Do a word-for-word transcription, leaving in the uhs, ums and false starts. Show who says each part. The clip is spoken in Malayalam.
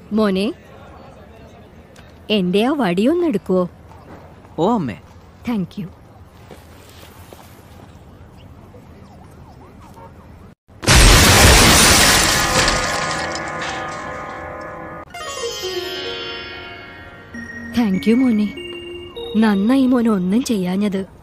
Speaker 1: മോനെ, എന്റെ ആ വടിയൊന്നെടുക്കുവോ?
Speaker 2: ഓ അമ്മേ.
Speaker 1: Thank you. താങ്ക് യു മോനെ. നന്നായി മോനെ ഒന്നും ചെയ്യാഞ്ഞത്.